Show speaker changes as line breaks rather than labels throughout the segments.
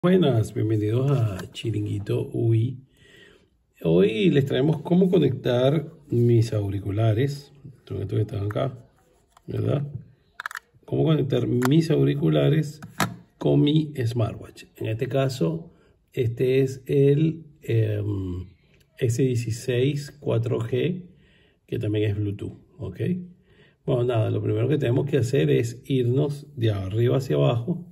Buenas, bienvenidos a Chiringuito UI. Hoy les traemos cómo conectar mis auriculares. Son estos que están acá, ¿verdad? Cómo conectar mis auriculares con mi smartwatch. En este caso, este es el S16 4G, que también es Bluetooth, ¿ok? Bueno, nada, lo primero que tenemos que hacer es irnos de arriba hacia abajo.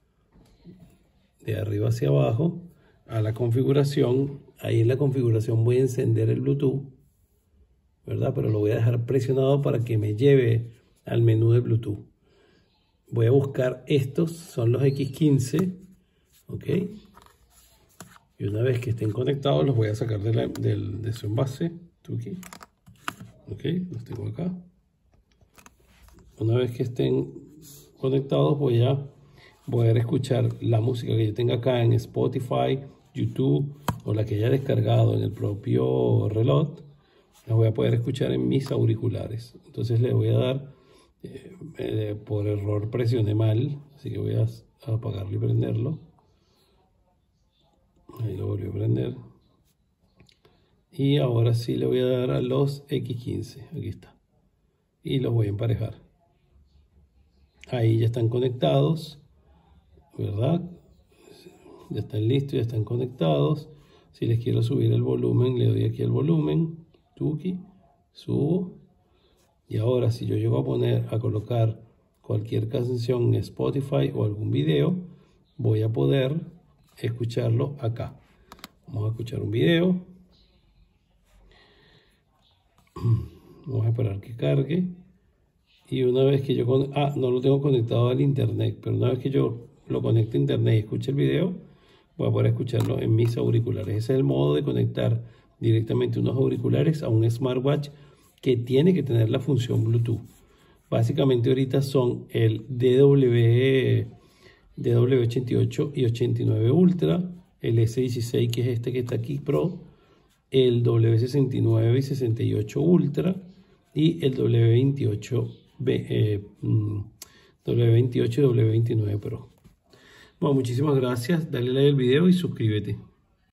De arriba hacia abajo a la configuración. Ahí en la configuración voy a encender el Bluetooth, ¿verdad? Pero lo voy a dejar presionado para que me lleve al menú de Bluetooth. Voy a buscar estos, son los X15, ¿ok? Y una vez que estén conectados los voy a sacar de su envase, tuki, ¿ok? Los tengo acá. Una vez que estén conectados voy a poder escuchar la música que yo tenga acá en Spotify, YouTube o la que haya descargado en el propio reloj. La voy a poder escuchar en mis auriculares. Entonces le voy a dar, por error presioné mal, así que voy a apagarlo y prenderlo. Ahí lo volví a prender. Y ahora sí le voy a dar a los X15, aquí está. Y los voy a emparejar. Ahí ya están conectados, ¿verdad? Ya están listos, ya están conectados. Si les quiero subir el volumen, le doy aquí al volumen, tuki, subo. Y ahora si yo llego a colocar cualquier canción en Spotify o algún video, voy a poder escucharlo acá. Vamos a escuchar un video. Vamos a esperar que cargue. Y una vez que yo... no lo tengo conectado al internet, pero una vez que yo lo conecte a internet y escuche el video, voy a poder escucharlo en mis auriculares. Ese es el modo de conectar directamente unos auriculares a un smartwatch que tiene que tener la función Bluetooth. Básicamente ahorita son el DW88 y 89 Ultra, el S16 que es este que está aquí Pro, el W69 y 68 Ultra y el W28 y W29 Pro. Bueno, muchísimas gracias. Dale like al video y suscríbete.